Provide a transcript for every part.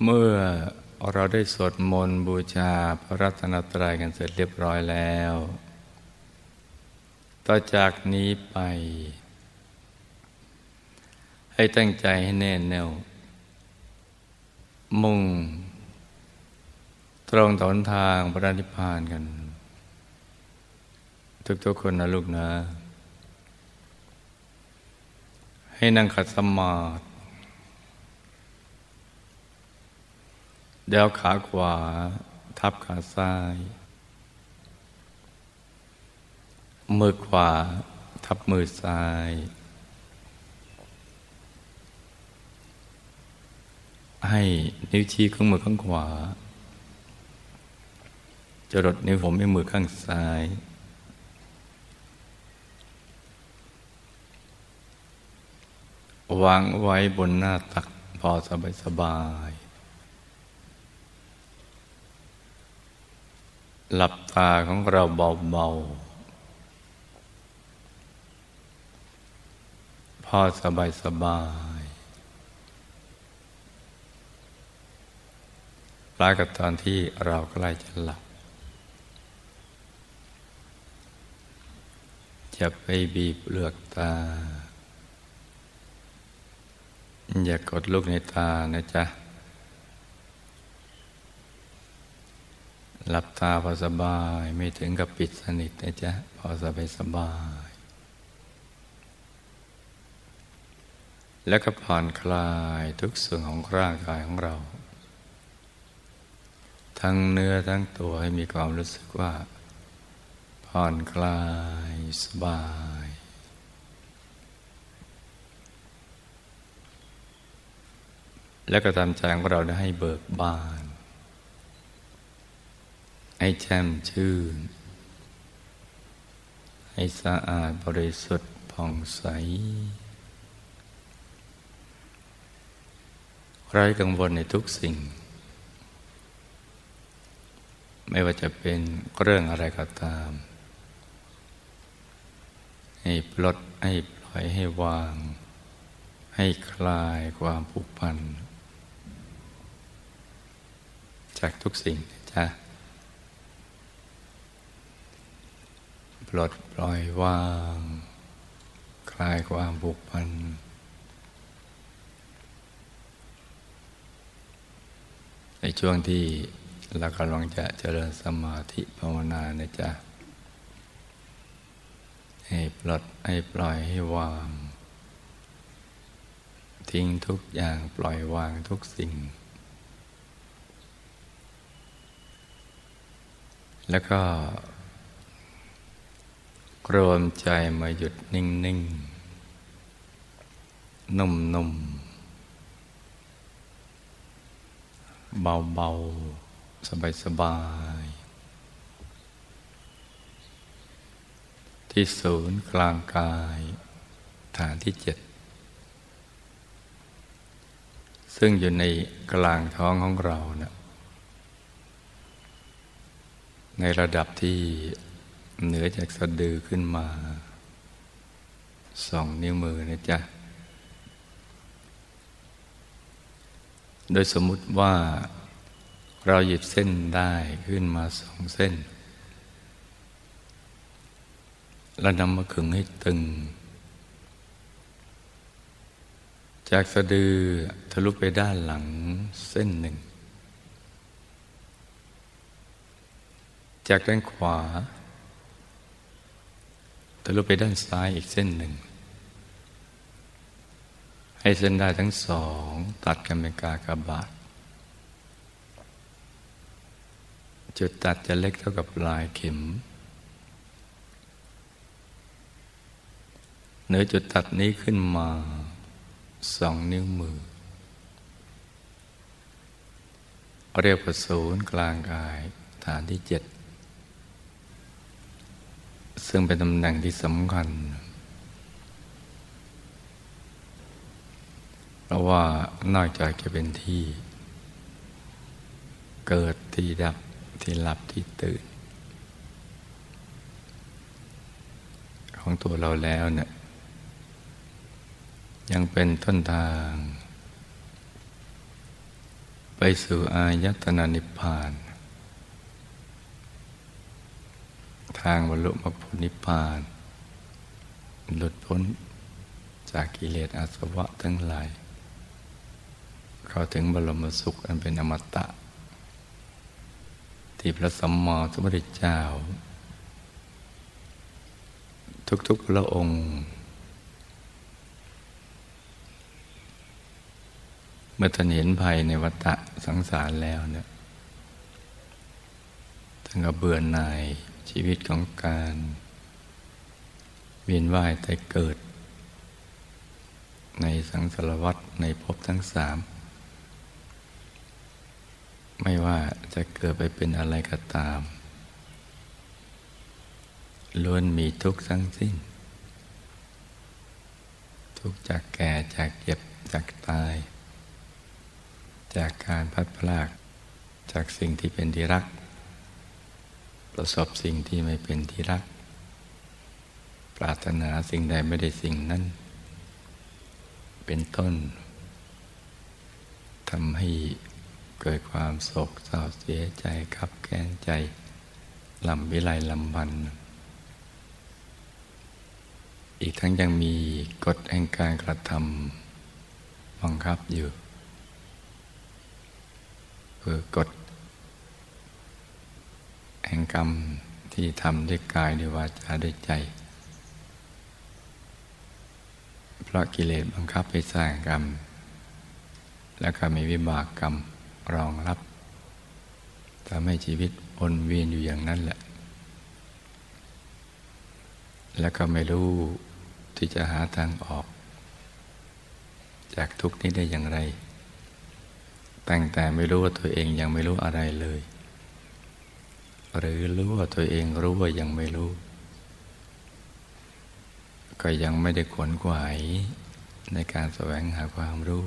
เมื่อเราได้สวดมนต์บูชาพระรัตนตรัยกันเสร็จเรียบร้อยแล้วต่อจากนี้ไปให้ตั้งใจให้แน่แน่วมุ่งตรงต่อหนทางพระนิพพานกันทุกๆคนนะลูกนะให้นั่งขัดสมาธิเดี๋ยวขาขวาทับขาซ้ายมือขวาทับมือซ้ายให้นิ้วชี้ของมือข้างขวาจรดนิ้วผมในมือข้างซ้ายวางไว้บนหน้าตักพอสบายหลับตาของเราเบาๆพอสบายคล้ายกับตอนที่เราใกล้จะหลับอย่าไปบีบเปลือกตาอย่ากดลูกในตานะจ๊ะหลับตาพอสบายไม่ถึงกับปิดสนิทนะจ๊ะพอสบายแล้วก็ผ่อนคลายทุกส่วนของร่างกายของเราทั้งเนื้อทั้งตัวให้มีความรู้สึกว่าผ่อนคลายสบายแล้วก็ทำใจของเราได้ให้เบิกบานให้แช่มชื่นให้สะอาดบริสุทธิ์ผ่องใสไร้กังวลในทุกสิ่งไม่ว่าจะเป็นเรื่องอะไรก็ตามให้ปลดให้ปล่อยให้วางให้คลายความผูกพันจากทุกสิ่งนะจ๊ะปลดปล่อยวางคลายความผูกพันในช่วงที่เรากำลังจะเจริญสมาธิภาวนานะจ๊ะให้ปลดให้ปล่อยให้วางทิ้งทุกอย่างปล่อยวางทุกสิ่งแล้วก็รวมใจมาหยุดนิ่งๆนุ่มๆเบาๆสบายๆที่ศูนย์กลางกายฐานที่ 7ซึ่งอยู่ในกลางท้องของเรานะในระดับที่เหนือจากสะดือขึ้นมา2 นิ้วมือนะจ๊ะโดยสมมุติว่าเราหยิบเส้นได้ขึ้นมา2 เส้นแล้วนำมาขึงให้ตึงจากสะดือทะลุไปด้านหลังเส้นหนึ่งจากด้านขวาทะลุไปด้านซ้ายอีกเส้นหนึ่งให้เส้นได้ทั้ง2ตัดกันเป็นกากบาทจุดตัดจะเล็กเท่ากับปลายเข็มเหนือจุดตัดนี้ขึ้นมา2 นิ้วมือเรียกว่าศูนย์กลางกายฐานที่ 7ซึ่งเป็นตำแหน่งที่สำคัญเพราะว่านอกจากจะเป็นที่เกิดที่ดับที่หลับที่ตื่นของตัวเราแล้วเนี่ยยังเป็นต้นทาง ไปไปสู่อายตนะนิพพานทางบรรลุมรรคผลนิพพานหลุดพ้นจากกิเลสอาสวะทั้งหลายเข้าถึงบรมสุขอันเป็นอมตะที่พระสัมมาสัมพุทธเจ้าทุกๆพระองค์เมื่อท่านเห็นภัยในวัฏสังสารแล้วเนี่ยท่านก็เบื่อหน่ายชีวิตของการเวียนว่ายตายเกิดในสังสารวัฏในภพทั้งสามไม่ว่าจะเกิดไปเป็นอะไรก็ตามล้วนมีทุกข์ทั้งสิ้นทุกข์จากแก่จากเจ็บจากตายจากการพัดพรากจากสิ่งที่เป็นที่รักประสบสิ่งที่ไม่เป็นที่รักปรารถนาสิ่งใดไม่ได้สิ่งนั้นเป็นต้นทำให้เกิดความโศกเศร้าเสียใจคับแค้นใจลำวิไลลำพันธ์อีกทั้งยังมีกฎแห่งการกระทำบังคับอยู่คือกฎแห่งกรรมที่ทำด้วยกายด้วยวาจาด้วยใจเพราะกิเลสบังคับให้สร้างกรรมแล้วก็มีวิบากกรรมรองรับทำให้ชีวิตวนเวียนอยู่อย่างนั้นแหละแล้วก็ไม่รู้ที่จะหาทางออกจากทุกข์นี้ได้อย่างไรตั้งแต่ไม่รู้ว่าตัวเองยังไม่รู้อะไรเลยหรือรู้ว่าตัวเองรู้ว่ายังไม่รู้ก็ยังไม่ได้ขวนขวายในการแสวงหาความรู้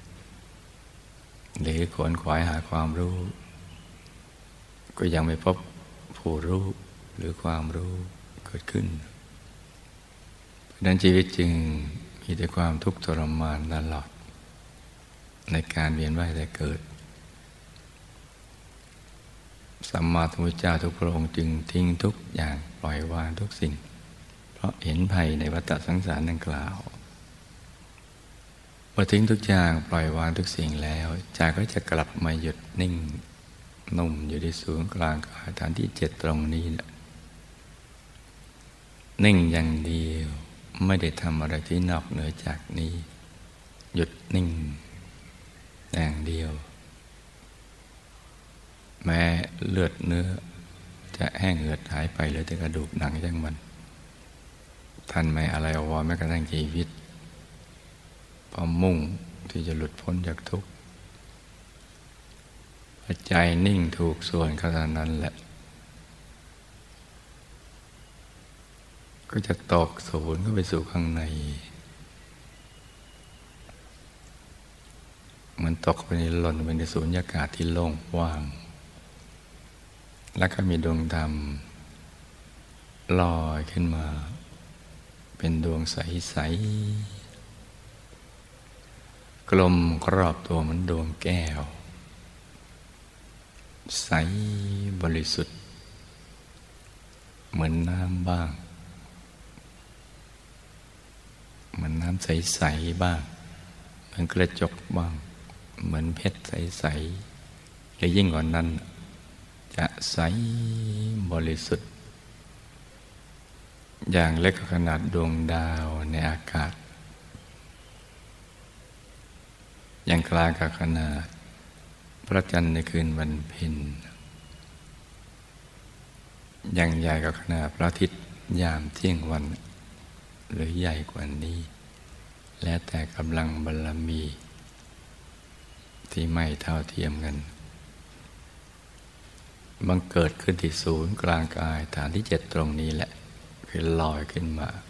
หรือขวนขวายหาความรู้ก็ยังไม่พบผู้รู้หรือความรู้เกิดขึ้นเพราะนั้นชีวิตจึงมีแต่ความทุกข์ทรมานตลอดในการเวียนว่ายแต่เกิดสัมมาสัมพุทธเจ้าทุกพระองค์จึงทิ้งทุกอย่างปล่อยวางทุกสิ่งเพราะเห็นภัยในวัฏสังสารดังกล่าวพอทิ้งทุกอย่างปล่อยวางทุกสิ่งแล้วใจก็จะกลับมาหยุดนิ่งนุ่มอยู่ที่ศูนย์กลางกายฐานที่7ตรงนี้แหละนิ่งอย่างเดียวไม่ได้ทำอะไรที่นอกเหนือจากนี้หยุดนิ่งอย่างเดียวแม้เลือดเนื้อจะแห้งเหือดหายไปเหลือแต่กระดูกหนังอย่างมันท่านไม่อะไรอววรแม้กระทั่งชีวิตพอมุ่งที่จะหลุดพ้นจากทุกข์ใจนิ่งถูกส่วนขนาดนั้นแหละก็จะตกศูนย์เข้าไปสู่ข้างในมันตกไปในหล่นไปในสูญญากาศที่โล่งว่างแล้วก็มีดวงธรรมลอยขึ้นมาเป็นดวงใสๆกลมครอบตัวเหมือนดวงแก้วใสบริสุทธิ์เหมือนน้ำบ้างเหมือนน้ำใสๆบ้างเหมือนกระจกบ้างเหมือนเพชรใสๆหรือยิ่งกว่านั้นจะใสบริสุทธิ์อย่างเล็กขนาดดวงดาวในอากาศอย่างกลางกับขนาดพระจันทร์ในคืนวันเพ็ญอย่างใหญ่กับขนาดพระอาทิตย์ยามเที่ยงวันหรือใหญ่กว่านี้แล้วแต่กำลังบารมีที่ไม่เท่าเทียมกันบังเกิดขึ้นที่ศูนย์กลางกายฐานที่7ตรงนี้แหละคือลอยขึ้น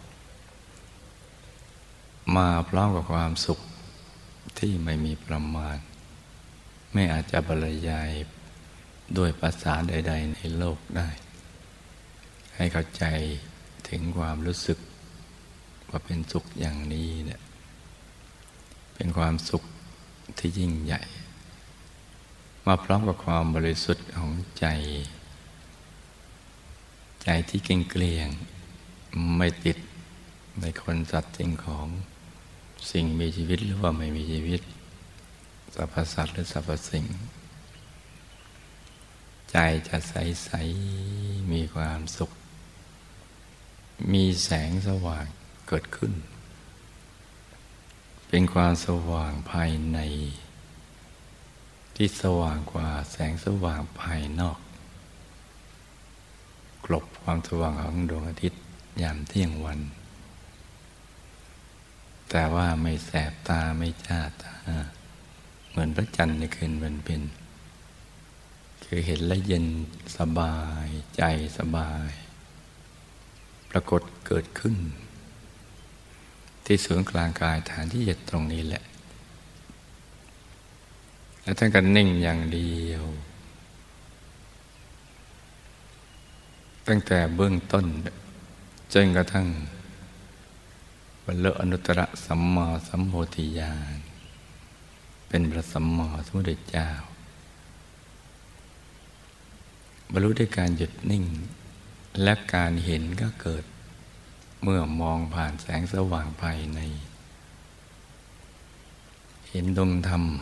มาพร้อมกับความสุขที่ไม่มีประมาณไม่อาจจะบรรยายด้วยภาษาใดๆในโลกได้ให้เข้าใจถึงความรู้สึกว่าเป็นสุขอย่างนี้เนี่ยเป็นความสุขที่ยิ่งใหญ่มาพร้อมกับความบริสุทธิ์ของใจที่เกลี้ยงไม่ติดในคนสัตว์สิ่งของสิ่งมีชีวิตหรือว่าไม่มีชีวิตสรรพสัตว์หรือสรรพสิ่งใจจะใสๆมีความสุขมีแสงสว่างเกิดขึ้นเป็นความสว่างภายในที่สว่างกว่าแสงสว่างภายนอกกลบความสว่างของดวงอาทิตย์ยามเที่ยงวันแต่ว่าไม่แสบตาไม่จ้าตาเหมือนพระจันทร์ในคืนวันเพ็ญคือเห็นแล้วเย็นสบายใจสบายปรากฏเกิดขึ้นที่ศูนย์กลางกายฐานที่7ตรงนี้แหละแล้วท่านก็นิ่งอย่างเดียวตั้งแต่เบื้องต้นจนกระทั่งบรรลุอนุตตรสัมมาสัมโพธิญาณเป็นพระสัมมาสัมพุทธเจ้าบรรลุด้วยการหยุดนิ่งและการเห็นก็เกิดเมื่อมองผ่านแสงสว่างภายในเห็นดวงธรรม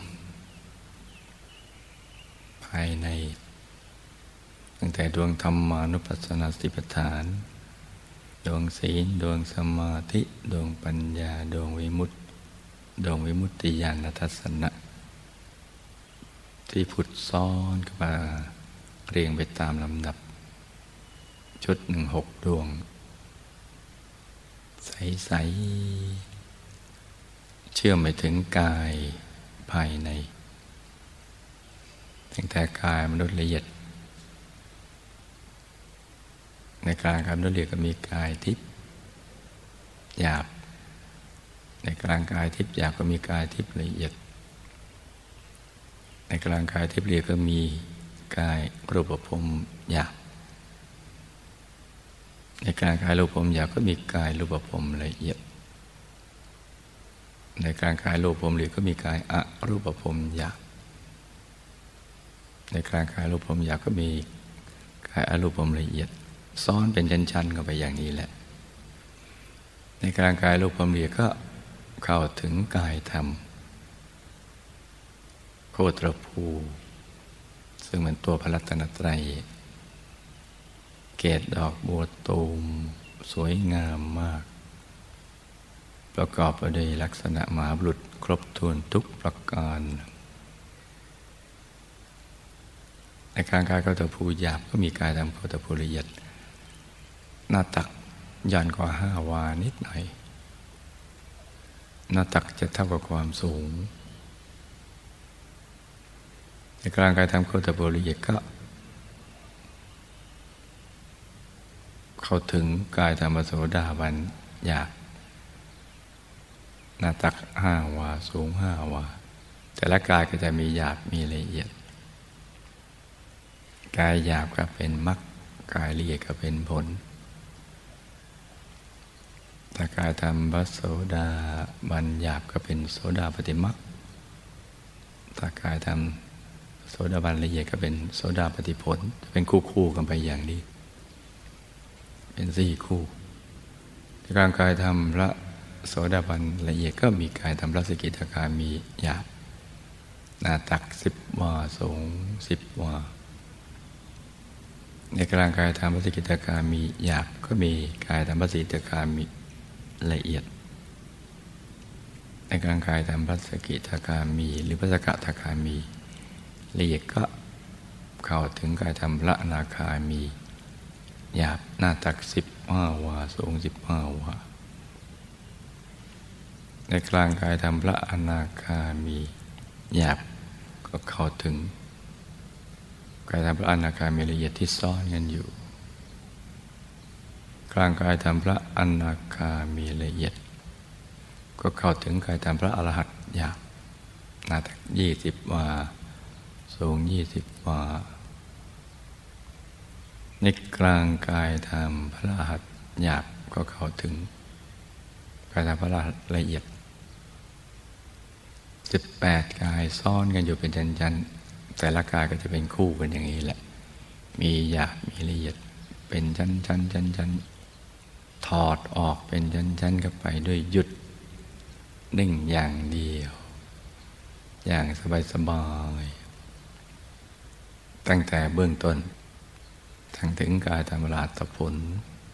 ภายในตั้งแต่ดวงธรรมานุปัสสนาสติปัฏฐานดวงศีลดวงสมาธิดวงปัญญาดวงวิมุตติดวงวิมุตติญาณทัศนะที่ผุดซ้อนขึ้นมาเรียงไปตามลำดับชุด6 ดวงใสๆเชื่อมไปถึงกายภายในตั้งแต่กายมนุษย์ละเอียดในกลางกายมนุษย์ละเอียดก็มีกายทิพย์หยาบในกลางกายทิพย์หยาบก็มีกายทิพย์ละเอียดในกลางกายทิพย์ละเอียดก็มีกายรูปภพหยาบในกลางกายรูปภพหยาบก็มีกายรูปภพละเอียดในกลางกายรูปภพละเอียดก็มีกายอรูปภพหยาบในกลางกายรูปภพหยาบก็มีกายอรูปภพละเอียดซ้อนเป็นชั้นๆกันไปอย่างนี้แหละในกลางกายรูปภพละเอียดก็เข้าถึงกายธรรมโคตรภูซึ่งเป็นตัวพระรัตนตรัยเกศดอกบัวตูมสวยงามมากประกอบไปด้วยลักษณะมหาบุรุษครบถ้วนทุกประการในกลางกายโคตรภูหยาบก็มีกายธรรมโคตรภูละเอียดหน้าตักย่อนกว่า5 วานิดหน่อยหน้าตักจะเท่ากับความสูงในกลางกายธรรมโคตรภูละเอียดก็เข้าถึงกายธรรมโสดาบันหยาบหน้าตัก5 วาสูง5 วาแต่ละกายก็จะมีหยาบมีละเอียดกายหยาบก็เป็นมรรคกายละเอียดก็เป็นผลถ้ากายธรรมพระโสดาบันหยาบก็เป็นโสดาปัตติมรรคถ้ากายธรรมโสดาบันละเอียดก็เป็นโสดาปัตติผลจะเป็นคู่กันไปอย่างนี้เป็น4 คู่ในกลางกายธรรมพระโสดาบันละเอียดก็มีกายธรรมพระสกิทาคามีหยาบหน้าตัก10 วาสูง10 วาในกลางกายธรรมพระสกิทาคามีหยาบก็มีกายธรรมพระสกิทาคามีละเอียดในกลางกายธรรมพระสกิทาคามีหรือพระสกทาคามีละเอียดก็เข้าถึงกายธรรมพระอนาคามีหยาบหน้าตัก15 วาสูง15 วาในกลางกายธรรมพระอนาคามีหยาบก็เข้าถึงกายธรรมพระอนาคามีละเอียดที่ซ่อนกันอยู่กลางกายธรรมพระอนาคามีละเอียดก็เข้าถึงกายธรรมพระอรหันต์หยาบหน้าตัก20 วาสูง20 วาในกลางกายธรรมพระอรหันต์หยาบก็เข้าถึงกายธรรมพระอรหันต์ละเอียด18 กายซ้อนกันอยู่เป็นชั้นๆแต่ละกายก็จะเป็นคู่กันอย่างนี้แหละมีหยาบมีละเอียดเป็นชั้นถอดออกเป็นชั้นเข้าไปด้วยหยุดนิ่งอย่างเดียวอย่างสบายตั้งแต่เบื้องต้นทั้งถึงกายธรรมราตผล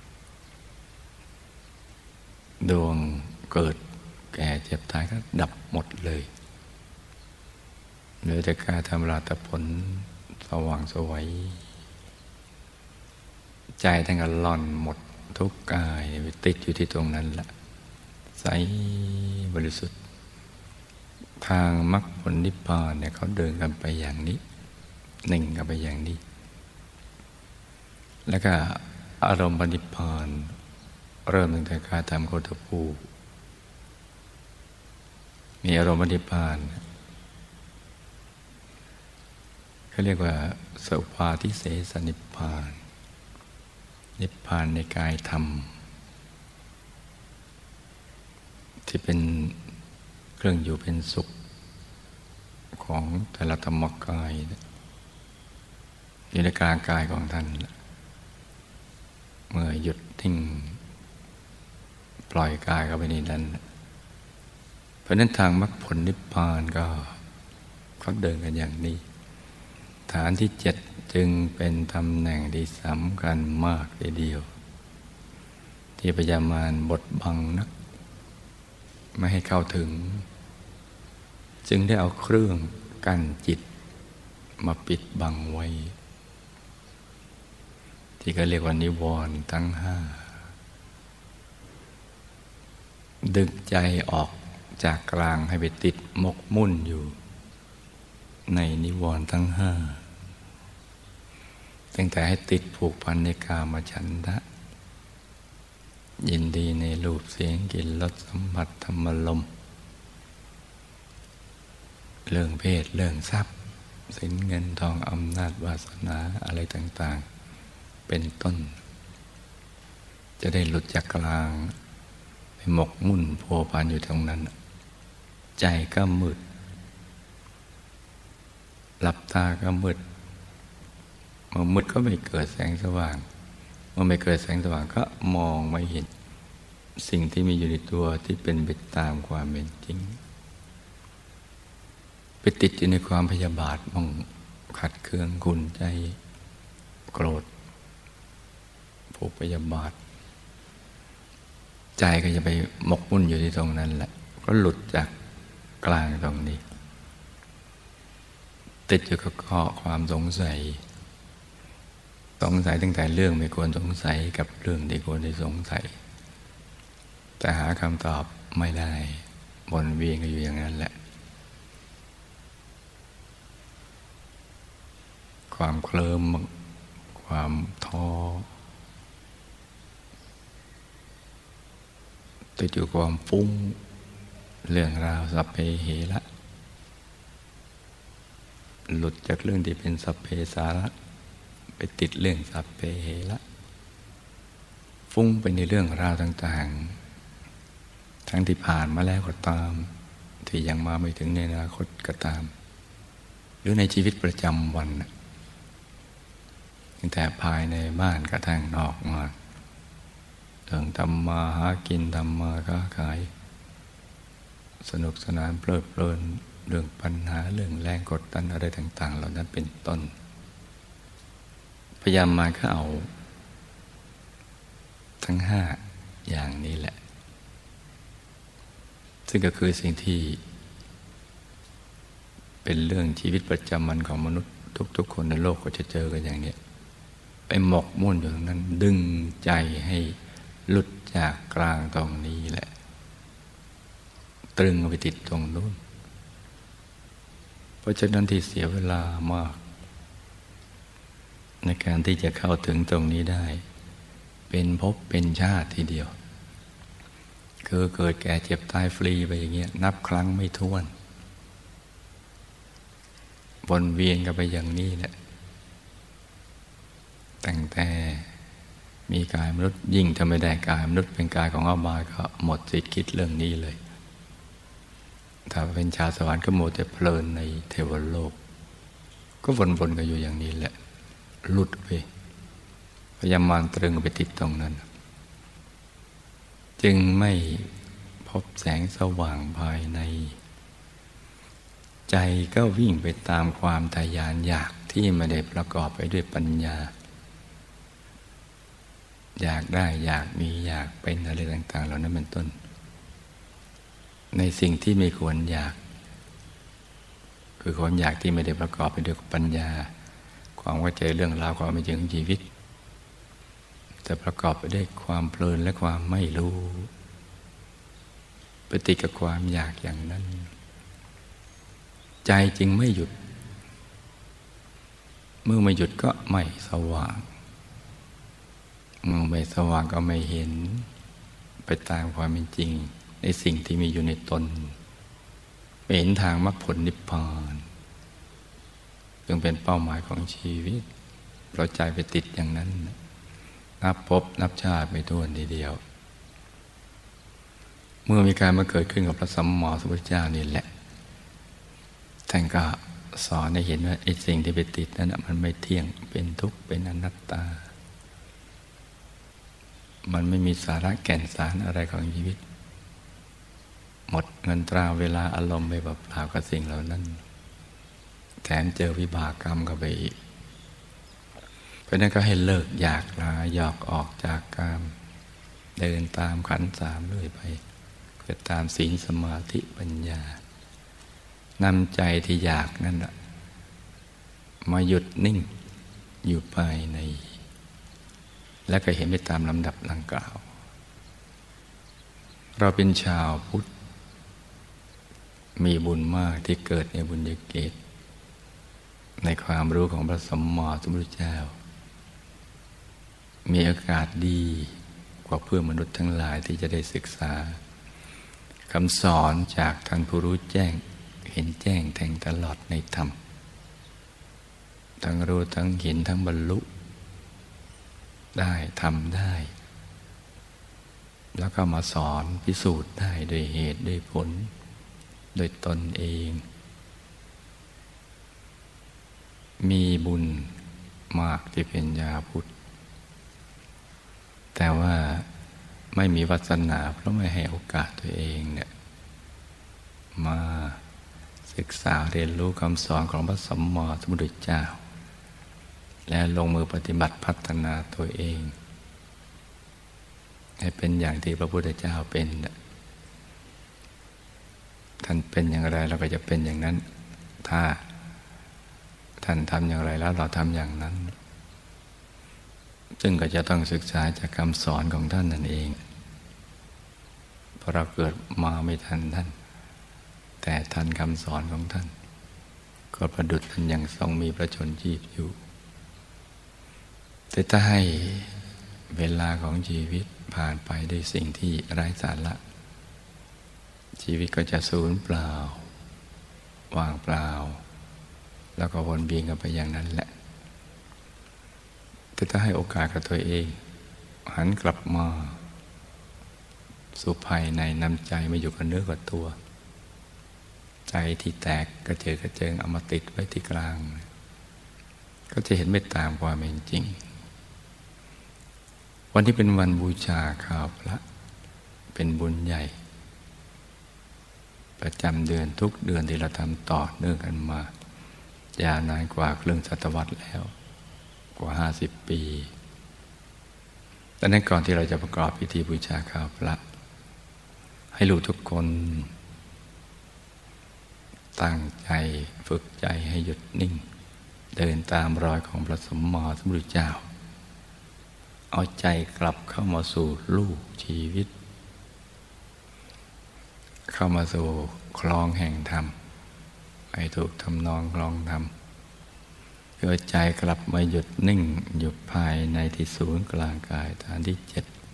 ดวงเกิดแก่เจ็บตายก็ดับหมดเลยเหลือแต่กายธรรมราตผลสว่างสวยใจทั้งกันล่อนหมดทุกกายไปติดอยู่ที่ตรงนั้นแหละใสบริสุทธิ์ทางมรรคผลนิพพานเนี่ยเขาเดินกันไปอย่างนี้หนึ่งกันไปอย่างนี้แล้วก็อารมณ์นิพพานเริ่มตั้งแต่การทำโคตภูมีอารมณ์นิพพานเขาเรียกว่าสุภาทิเสสนิพพานนิพพานในกายธรรมที่เป็นเครื่องอยู่เป็นสุขของแต่ละธรรมกายอยู่ในกลางกายของท่านเมื่อหยุดทิ้งปล่อยกายเข้าไปในนั้นเพราะนั้นทางมรรคผลนิพพานก็เขาเดินกันอย่างนี้ฐานที่7จึงเป็นตำแหน่งที่สำคัญมากทีเดียวที่พยามารบดบังนักไม่ให้เข้าถึงจึงได้เอาเครื่องกั้นจิตมาปิดบังไว้ที่เขาเรียกว่านิวรณ์ทั้ง5ดึงใจออกจากกลางให้ไปติดหมกมุ่นอยู่ในนิวรณ์ทั้ง5ตั้งแต่ให้ติดผูกพันในกามฉันทะยินดีในรูปเสียงกลิ่นรสสัมผัสธรรมลมเรื่องเพศเรื่องทรัพย์สินเงินทองอำนาจวาสนาอะไรต่างๆเป็นต้นจะได้หลุดจากกลางไปหมกมุ่นพัวพันอยู่ตรงนั้นใจก็มืดหลับตาก็มืดเมื่อมืดก็ไม่เกิดแสงสว่างเมื่อไม่เกิดแสงสว่างก็มองไม่เห็นสิ่งที่มีอยู่ในตัวที่เป็นไปตามความเป็นจริงไปติดอยู่ในความพยาบาทมองขัดเคืองขุ่นใจโกรธผูกพยาบาทใจก็จะไปหมกมุ่นอยู่ที่ตรงนั้นแหละก็หลุดจากกลางตรงนี้ติดอยู่กับข้อความสงสัยตั้งแต่เรื่องไม่ควรสงสัยกับเรื่องที่ควรได้สงสัยแต่หาคำตอบไม่ได้วนเวียนกันอยู่อย่างนั้นแหละความเคลิ้มความท้อติดอยู่กับความฟุ้งเรื่องราวสัพเพเหระหลุดจากเรื่องที่เป็นสัพเพสาระไปติดเรื่องสัพเพเหระฟุ้งไปในเรื่องราวต่างๆทั้งที่ผ่านมาแล้วก็ตามที่ยังมาไม่ถึงในอนาคตก็ตามหรือในชีวิตประจำวันตั้งแต่ภายในบ้านกระทั่งนอกมาเรื่องทำมาหากินทำมาค้าขายสนุกสนานเพลิดเพลินเรื่องปัญหาเรื่องแรงกดดันอะไรต่างๆเหล่านั้นเป็นต้นพยายามมาก็เอาทั้ง5อย่างนี้แหละซึ่งก็คือสิ่งที่เป็นเรื่องชีวิตประจำวันของมนุษย์ทุกๆคนในโลกก็จะเจอกันอย่างนี้ไปหมกมุ่นอยู่ตรงนั้นดึงใจให้หลุดจากกลางตรงนี้แหละตรึงไปติดตรงนู้นเพราะฉะนั้นที่เสียเวลามากในการที่จะเข้าถึงตรงนี้ได้เป็นภพเป็นชาติทีเดียวคือเกิดแก่เจ็บตายฟรีไปอย่างเงี้ยนับครั้งไม่ถ้วนวนเวียนกันไปอย่างนี้แหละตั้งแต่มีกายมนุษย์ยิ่งถ้าไม่ได้กายมนุษย์เป็นกายของอบายก็หมดสิทธิ์คิดเรื่องนี้เลยถ้าเป็นชาวสวรรค์ก็หมดแต่เพลินในเทวโลกก็วนๆกันอยู่อย่างนี้แหละหลุดไปพยายามมานตรึงไปติดตรงนั้นจึงไม่พบแสงสว่างภายในใจก็วิ่งไปตามความทะยานอยากที่ไม่ได้ประกอบไปด้วยปัญญาอยากได้อยากมีอยากเป็นอะไรต่างๆเหล่านั้นเป็นต้นในสิ่งที่ไม่ควรอยากคือความอยากที่ไม่ได้ประกอบไปด้วยปัญญาความเข้าใจเรื่องราวความเป็นจริงของชีวิตแต่ประกอบไปด้วยความเพลินและความไม่รู้ไปติดกับความอยากอย่างนั้นใจจึงไม่หยุดเมื่อไม่หยุดก็ไม่สว่างเมื่อไม่สว่างก็ไม่เห็นไปตามความเป็นจริงในสิ่งที่มีอยู่ในตนไม่เห็นทางมรรคผลนิพพานจึงเป็นเป้าหมายของชีวิตเพราะใจไปติดอย่างนั้นนับภพนับชาติไม่ถ้วนทีเดียวเมื่อมีการมาเกิดขึ้นกับพระสัมมาสัมพุทธเจ้านี่แหละท่านก็สอนให้เห็นว่าไอ้สิ่งที่ไปติดนั้นมันไม่เที่ยงเป็นทุกข์เป็นอนัตตามันไม่มีสาระแก่นสารอะไรของชีวิตหมดเงินตราเวลาอารมณ์ไปเปล่าๆกับสิ่งเหล่านั้นแถมเจอวิบากกรรมเข้าไปอีกเพราะนั้นก็ให้เลิกอยากลาหยอกออกจากกามเดินตามขันธ์สามเรื่อยไปเกิดตามศีลสมาธิปัญญานำใจที่อยากนั่นมาหยุดนิ่งอยู่ภายในและก็เห็นไปตามลำดับดังกล่าวเราเป็นชาวพุทธมีบุญมากที่เกิดในบุญญาเกตในความรู้ของพระสัมมาสัมพุทธเจ้ามีโอกาสดีกว่าเพื่อนมนุษย์ทั้งหลายที่จะได้ศึกษาคำสอนจากท่านผู้รู้แจ้งเห็นแจ้งแทงตลอดในธรรมทั้งรู้ทั้งเห็นทั้งบรรลุได้ทำได้แล้วก็มาสอนพิสูจน์ได้โดยเหตุด้วยผลโดยตนเองมีบุญมากที่เป็นชาวพุทธแต่ว่าไม่มีวาสนาเพราะไม่ให้โอกาสตัวเองเนี่ยมาศึกษาเรียนรู้คำสอนของพระสัมมาสัมพุทธเจ้าและลงมือปฏิบัติพัฒนาตัวเองให้เป็นอย่างที่พระพุทธเจ้าเป็นท่านเป็นอย่างไรเราก็จะเป็นอย่างนั้นถ้าท่านทำอย่างไรแล้วเราทำอย่างนั้นซึ่งก็จะต้องศึกษาจากคำสอนของท่านนั่นเองเพราะเราเกิดมาไม่ทันท่านแต่ทันคำสอนของท่านก็ประดุจท่านยังทรงมีพระชนชีพอยู่แต่ถ้าให้เวลาของชีวิตผ่านไปด้วยสิ่งที่ไร้สาระชีวิตก็จะสูญเปล่าว่างเปล่าแล้วก็วนเวียนกันไปอย่างนั้นแหละแต่ถ้าให้โอกาสกับตัวเองหันกลับมาสู่ภายในนำใจมาอยู่กับเนื้อกับตัวใจที่แตกกระเจิดกระเจิงเอามาติดไว้ที่กลางก็จะเห็นไม่ตามความเป็นจริงวันที่เป็นวันบูชาข้าวพระเป็นบุญใหญ่ประจำเดือนทุกเดือนที่เราทำต่อเนื่องกันมายาวนานกว่าครึ่งศตวรรษแล้วกว่า50 ปีดังนั้นก่อนที่เราจะประกอบพิธีบูชาข้าวพระให้ลูกทุกคนตั้งใจฝึกใจให้หยุดนิ่งเดินตามรอยของพระสัมมาสัมพุทธเจ้าเอาใจกลับเข้ามาสู่ลู่ชีวิตเข้ามาสู่คลองแห่งธรรมให้ถูกทำนองคลองธรรมเพื่อใจกลับมาหยุดนิ่งอยู่ภายในที่ศูนย์กลางกายฐานที่ 7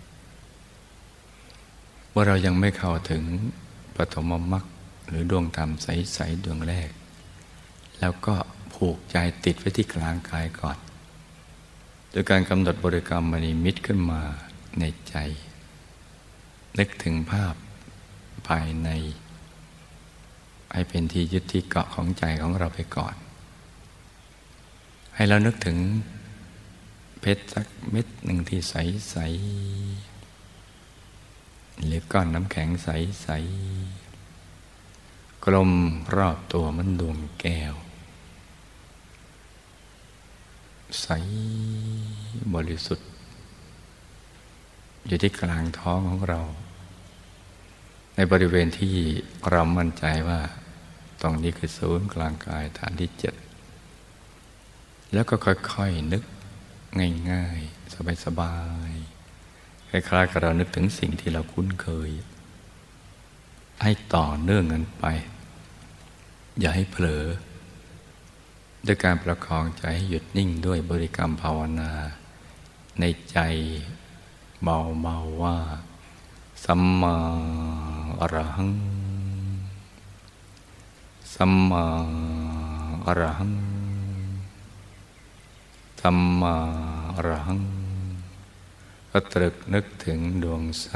ว่าเรายังไม่เข้าถึงปฐมมรรคหรือดวงธรรมใสๆดวงแรกแล้วก็ผูกใจติดไว้ที่กลางกายก่อนโดยการกำหนดบริกรรมนิมิตขึ้นมาในใจนึกถึงภาพภายในให้เป็นที่ยึดที่เกาะของใจของเราไปก่อนให้เรานึกถึงเพชรสักเม็ดหนึ่งที่ใสๆหรือก้อนน้ำแข็งใสๆกลมรอบตัวมันดวงแก้วใสบริสุทธิ์อยู่ที่กลางท้องของเราในบริเวณที่เรามั่นใจว่าตรงนี้คือศูนย์กลางกายฐานที่7แล้วก็ค่อยๆนึกง่ายๆสบายๆคล้ายๆกับเรานึกถึงสิ่งที่เราคุ้นเคยให้ต่อเนื่องกันไปอย่าให้เผลอด้วยการประคองใจให้หยุดนิ่งด้วยบริกรรมภาวนาในใจเบาๆว่าสัมมาอรหังสัมมาอรหังสัมมาอรหังก็ตรึกนึกถึงดวงใส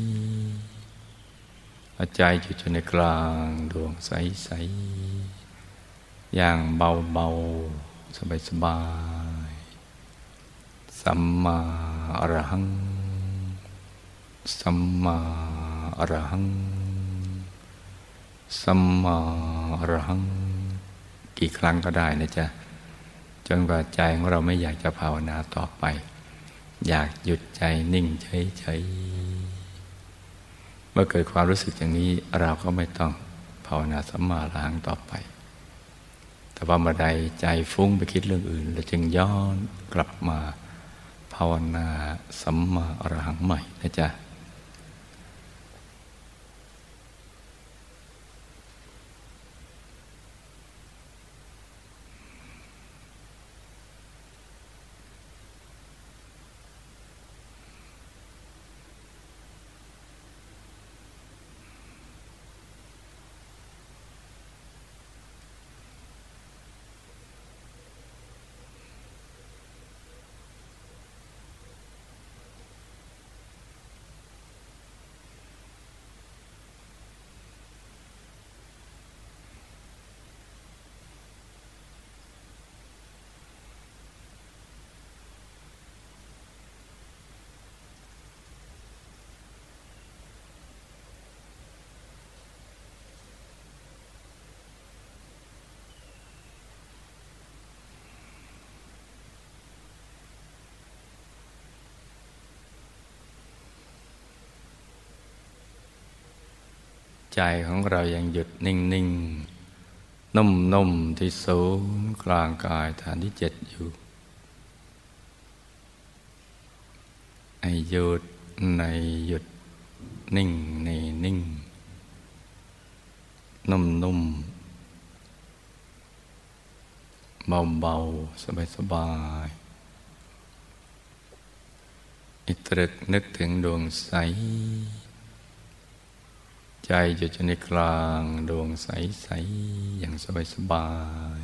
เอาใจอยู่ในกลางดวงใสๆอย่างเบาๆสบายๆสัมมาอรหังสัมมาอรหังสัมมาอรหังกี่ครั้งก็ได้นะจ๊ะจนกว่าใจของเราไม่อยากจะภาวนาต่อไปอยากหยุดใจนิ่งเฉยๆเมื่อเกิดความรู้สึกอย่างนี้เราก็ไม่ต้องภาวนาสัมมาอรหังต่อไปแต่ว่าเมื่อใดใจฟุ้งไปคิดเรื่องอื่นเราจึงย้อนกลับมาภาวนาสัมมาอรหังใหม่นะจ๊ะใจของเรายังหยุดนิ่งๆนุ่มๆที่ศูนย์กลางกายฐานที่7อยู่ให้หยุดในหยุดนิ่งในนิ่งนุ่มๆเบาๆสบายๆตรึกนึกถึงดวงใสใจอยู่ในกลางดวงใสๆอย่างสบาย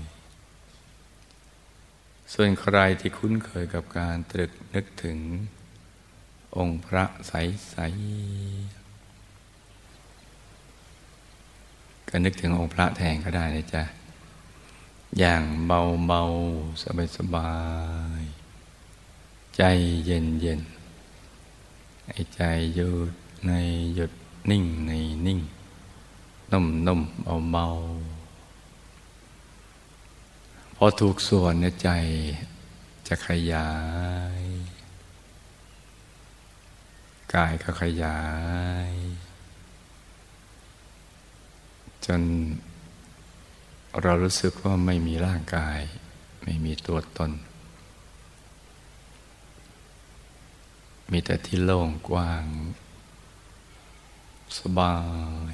ๆส่วนใครที่คุ้นเคยกับการตรึกนึกถึงองค์พระใสๆก็นึกถึงองค์พระแทนก็ได้นะจ๊ะอย่างเบาๆสบายๆใจเย็นๆให้ใจอยู่ในหยุดนิ่งในนิ่งนุ่มๆเบาๆพอถูกส่วนในใจจะขยายกายก็ขยายจนเรารู้สึกว่าไม่มีร่างกายไม่มีตัวตนมีแต่ที่โล่งกว้างสบาย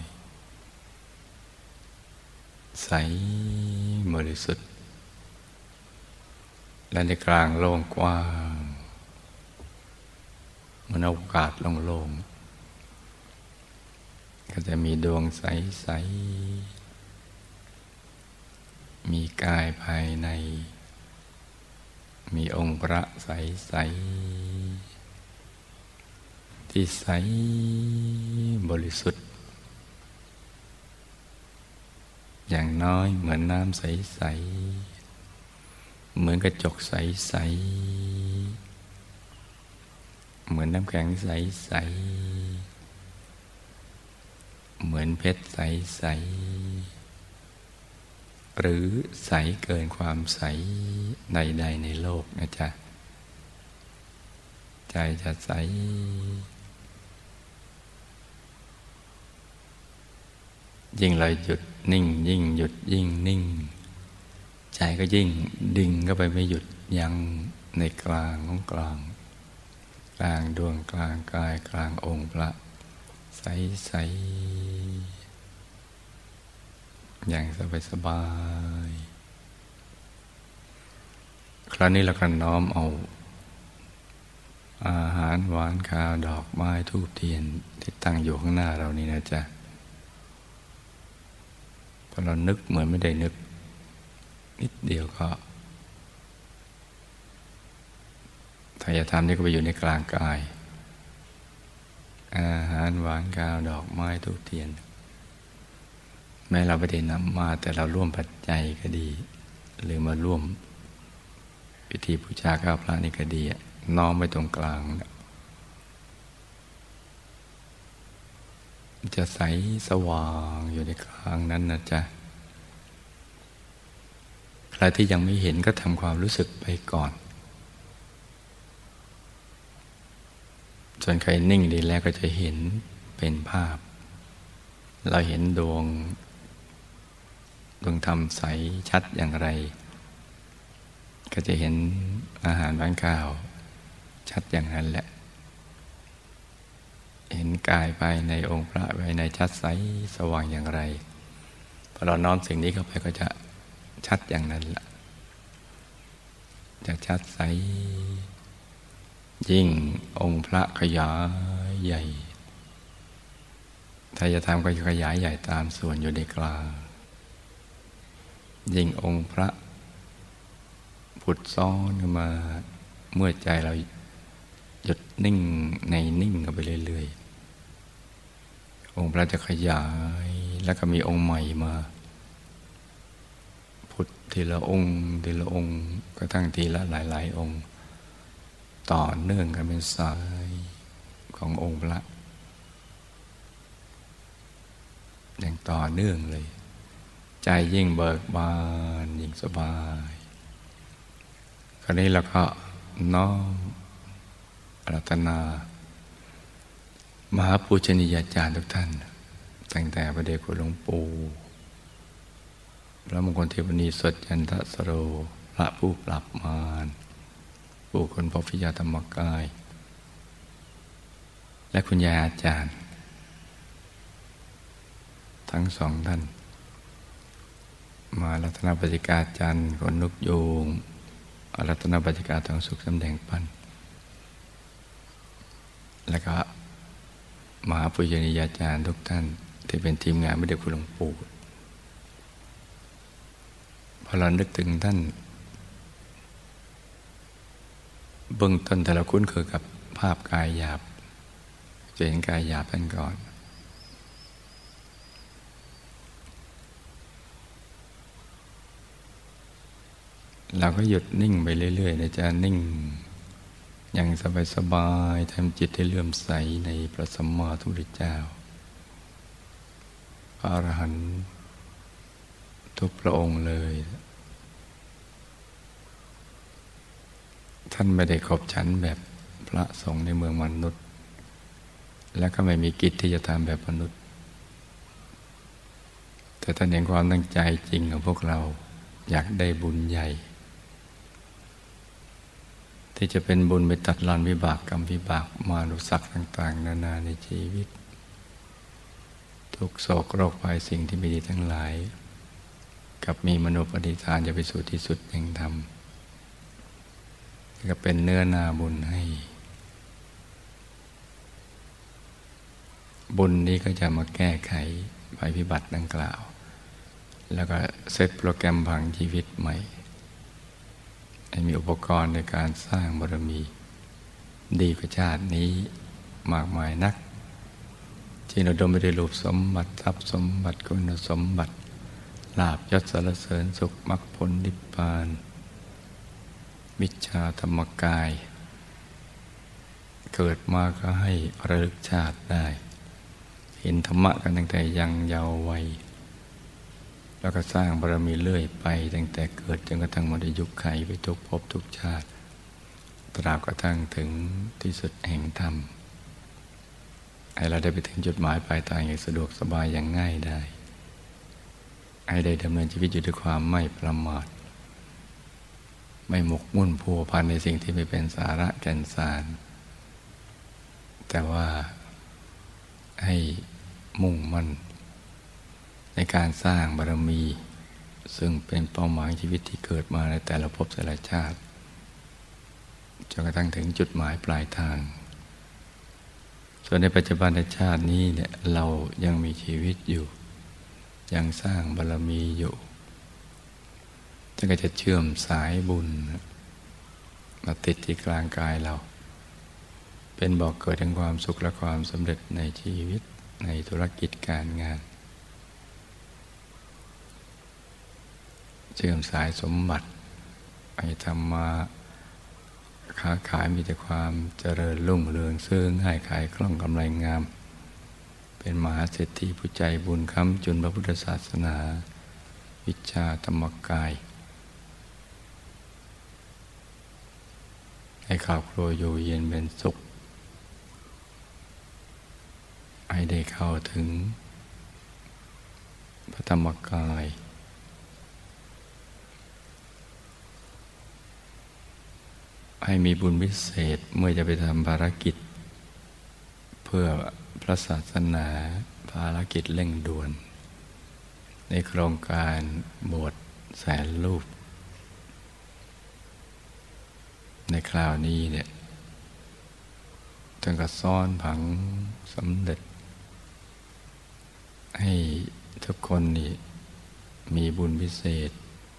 ใสบริสุทธิ์และในกลางโล่งกว้างเหมือนอากาศโล่งๆก็จะมีดวงใสๆมีกายภายในมีองค์พระใสๆที่ใสบริสุทธิ์อย่างน้อยเหมือนน้ำใสๆเหมือนกระจกใสๆเหมือนน้ำแข็งใสๆเหมือนเพชรใสๆหรือใสเกินความใสใดๆในโลกนะจ๊ะใจจะใสยิ่งเราหยุดนิ่งยิ่งหยุดยิ่งนิ่งใจก็ยิ่งดิ่งเข้าไปไม่หยุดยั้งในกลางของกลางกลางดวงกลางกายกลางองค์พระใสๆอย่างสบายๆคราวนี้เราก็น้อมเอาอาหารหวานข้าวดอกไม้ธูปเทียนที่ตั้งอยู่ข้างหน้าเรานี่นะจ๊ะพอเรานึกเหมือนไม่ได้นึกนิดเดียวก็ทายธรรมนี่ก็ไปอยู่ในกลางกายอาหารหวานข้าวดอกไม้ธูปเทียนแม้เราไม่ได้นำมาแต่เราร่วมปัจจัยก็ดีหรือมาร่วมพิธีบูชาข้าวพระนี่ก็ดีน้อมไปตรงกลางจะใสสว่างอยู่ในกลางนั้นนะจ๊ะใครที่ยังไม่เห็นก็ทำความรู้สึกไปก่อนส่วนใครนิ่งดีแล้วก็จะเห็นเป็นภาพเราเห็นดวงธรรมใสชัดอย่างไรก็จะเห็นอาหารหวานข้าวชัดอย่างนั้นแหละเห็นกายภายในองค์พระภายในชัดใสสว่างอย่างไรพอเราน้อมสิ่งนี้เข้าไปก็จะชัดอย่างนั้นละจะชัดใสยิ่งองค์พระขยายใหญ่ถ้าจะทำก็จะขยายใหญ่ตามส่วนอยู่ในกลางยิ่งองค์พระผุดซ้อนขึ้นมาเมื่อใจเราหยุดนิ่งในนิ่งกันไปเรื่อยๆองค์พระจะขยายแล้วก็มีองค์ใหม่มาผุดทีละองค์ทีละองค์กระทั่งทีละหลายๆองค์ต่อเนื่องกันเป็นสายขององค์พระอย่างต่อเนื่องเลยใจยิ่งเบิกบานยิ่งสบายคราวนี้เราก็น้อมอาราธนามหาปูชนียาจารย์ทุกท่านตั้งแต่พระเดชคุณหลวงปู่พระมงคลเทพนีสดจันทสโรพระผู้ปรับมารผู้คนพบวิทยาธรรมกายและคุณยายอาจารย์ทั้งสองท่านมารัตนปฏิกาจันทร์คนนกยูงอารัตนปฏิกาทองสุขสำแดงปั้นแล้วก็มหาปุญญาญาจารย์ทุกท่านที่เป็นทีมงานพระเดชคุณหลวงปู่พอเรานึกถึงท่านเบื้องต้นแต่เราคุ้นเคยกับภาพกายหยาบจะเห็นกายหยาบท่านก่อนเราก็หยุดนิ่งไปเรื่อยๆนะจ๊ะนิ่งอย่างสบายๆทำจิตให้เลื่อมใสในพระสัมมาสัมพุทธเจ้าพระอรหันต์ทุกพระองค์เลยท่านไม่ได้ขบฉันแบบพระสงฆ์ในเมืองมนุษย์และก็ไม่มีกิจที่จะทำแบบมนุษย์แต่ท่านเห็นความตั้งใจจริงของพวกเราอยากได้บุญใหญ่ที่จะเป็นบุญไปตัดรอนวิบากกรรมวิบากมานุสักต่างๆนานาในชีวิตทุกโศกโรคภัยสิ่งที่ไม่ดีทั้งหลายกับมีมโนปณิธานจะไปสู่ที่สุดแห่งธรรมก็เป็นเนื้อนาบุญให้บุญนี้ก็จะมาแก้ไขภัยพิบัติดังกล่าวแล้วก็เซตโปรแกรมผังชีวิตใหม่ให้มีอุปกรณ์ในการสร้างบารมีดีกว่าชาตินี้มากมายนักที่เราดมไปด้วยรูปสมบัติทรัพย์สมบัติคุณสมบัติลาภยศสรรเสริญสุขมรรคผลนิพพานมิจฉาธรรมกายเกิดมาก็ให้ระลึกชาติได้เห็นธรรมะกันตั้งแต่ยังเยาว์วัยแล้วก็สร้างบารมีเรื่อยไปตั้งแต่เกิดจนกระทั่งหมดอายุไขไปทุกภพทุกชาติตราบกระทั่งถึงที่สุดแห่งธรรมให้เราได้ไปถึงจุดหมายปลายทางอย่างสะดวกสบายอย่างง่ายได้ให้ได้ดำเนินชีวิตอยู่ด้วยความไม่ประมาทไม่หมกมุ่นพัวพันในสิ่งที่ไม่เป็นสาระแก่นสารแต่ว่าให้มุ่งมั่นในการสร้างบารมีซึ่งเป็นเป้าหมายชีวิตที่เกิดมาในแต่ละภพแต่ละชาติจนกระทั่งถึงจุดหมายปลายทางส่วนในปัจจุบันชาตินี้เนี่ยเรายังมีชีวิตอยู่ยังสร้างบารมีอยู่จึงก็จะเชื่อมสายบุญมาติดที่กลางกายเราเป็นบ่อกเกิดแห่งความสุขและความสำเร็จในชีวิตในธุรกิจการงานเชื่อมสายสมบัติให้ทำมาค้าขายมีแต่ความเจริญรุ่งเรืองซื้อง่ายขายคล่องกำไรงามเป็นมหาเศรษฐีผู้ใจบุญค้ำจุนพระพุทธศาสนาวิชาธรรมกายให้ครอบครัวอยู่เย็นเป็นสุขให้ได้เข้าถึงพระธรรมกายให้มีบุญพิเศษเมื่อจะไปทำภารกิจเพื่อพระศาสนาภารกิจเร่งด่วนในโครงการบวชแสนรูปในคราวนี้เนี่ยท่านก็ซ้อนผังสำเร็จให้ทุกคนนี่มีบุญพิเศษ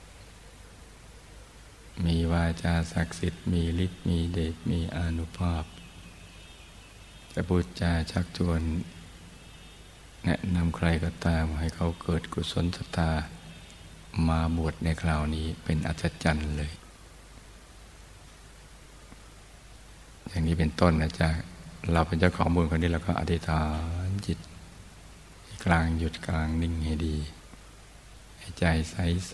มีวาจาศักดิ์สิทธิ์มีฤทธิ์มีเดชมีอานุภาพจะพูดจาชักชวนแนะนำใครก็ตามให้เขาเกิดกุศลศรัทธามาบวชในคราวนี้เป็นอัศจรรย์เลยอย่างนี้เป็นต้นนะจ๊ะเราเป็นเจ้าของบุญคนนี้เราก็อธิษฐานจิตกลางหยุดกลางนิ่งให้ดีให้ใจใส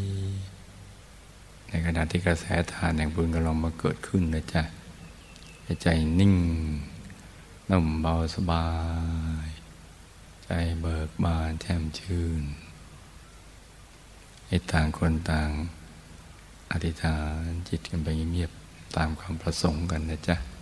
ๆในขณะที่กระแสทานแห่งบุญกำลังมาเกิดขึ้นนะจ๊ะให้ใจนิ่งนุ่มเบาสบายใจเบิกบานแช่มชื่นให้ต่างคนต่างอธิษฐานจิตกันไปเงียบๆตามความประสงค์กันนะจ๊ะ